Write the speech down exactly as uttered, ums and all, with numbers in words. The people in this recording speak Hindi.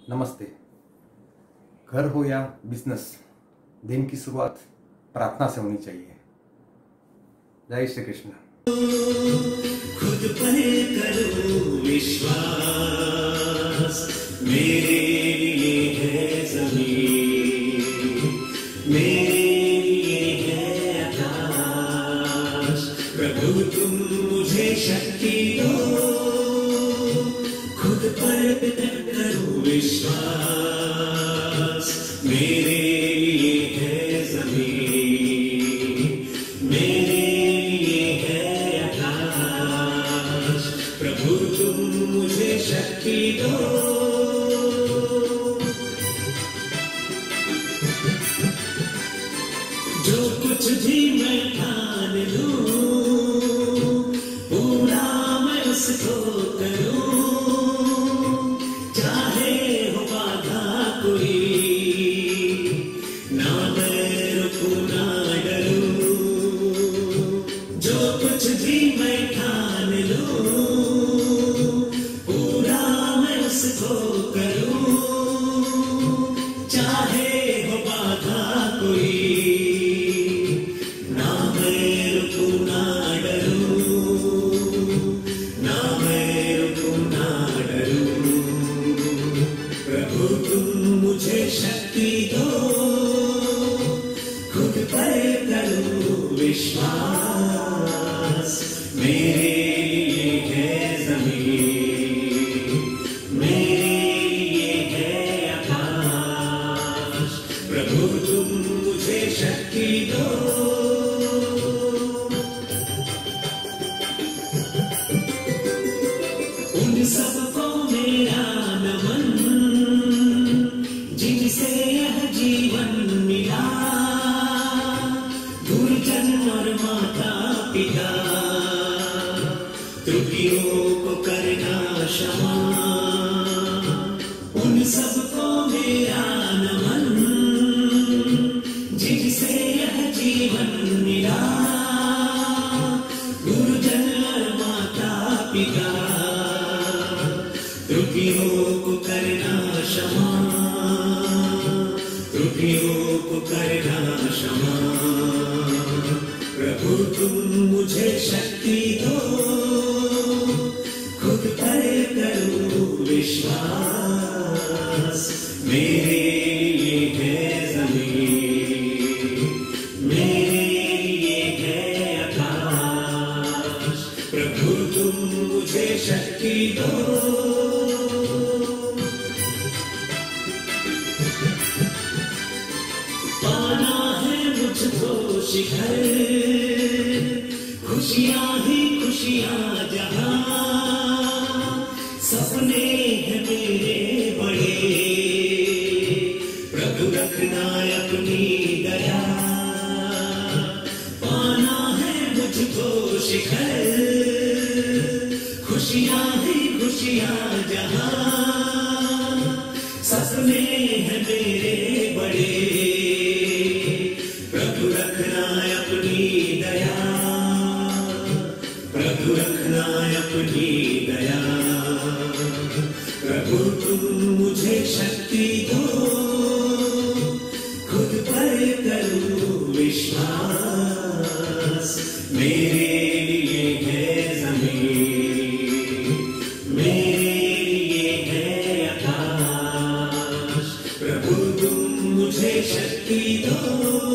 नमस्ते। घर हो या बिजनेस, दिन की शुरुआत प्रार्थना से होनी चाहिए। जय श्री कृष्ण। खुद पर करो विश्वास, मेरे लिए है ज़मीन, मेरे लिए है आकाश। प्रभु तुम मुझे शक्ति दो, खुद पर करो विश्वास, मेरे लिए है ज़मीन, मेरे लिए है आकाश। प्रभु तुम मुझे शक्ति दो। जो कुछ भी मैं ठान लूं, पूरा मैं उसको करूं, चाहे हो बाधा कोई, ना मैं रुकूं ना डरूं। जो कुछ भी मैं ठान लूं, पूरा मैं उसको करूं, चाहे हो बाधा कोई, ना मैं रुकूं ना डरूं, ना मैं रुकूं ना डरूं। प्रभु तुम मुझे शक्ति दो, खुद पर करूं विश्वास, मेरे लिए है ज़मीन, मेरे लिए है आकाश। प्रभु तुम मुझे शक्ति दो। उन सबको मेरा नमन, जिनसे यह जीवन मिला, गुरुजन और माता पिता, त्रुटियों को करना क्षमा। उन सबको मेरा नमन, जिनसे यह जीवन मिला, गुरुजन और माता पिता, त्रुटियों को करना क्षमा, त्रुटियों को करना क्षमा। प्रभु तुम मुझे शक्ति दो, खुद पर करूं विश्वास, मेरे लिए है ज़मीन, मेरे लिए है आकाश। प्रभु तुम मुझे शक्ति दो। पाना है मुझको शिखर, खुशियाँ ही खुशियाँ जहाँ, सपने हैं मेरे बड़े, प्रभु रखना अपनी दया। पाना है मुझको शिखर, खुशियाँ ही खुशियाँ जहाँ, सपने हैं मेरे बड़े, प्रभु रखना अपनी दया, प्रभु रखना अपनी दया। प्रभु तुम मुझे शक्ति दो, खुद पर करूं विश्वास, मेरे लिए है ज़मीन, मेरे लिए है आकाश। प्रभु तुम मुझे शक्ति दो।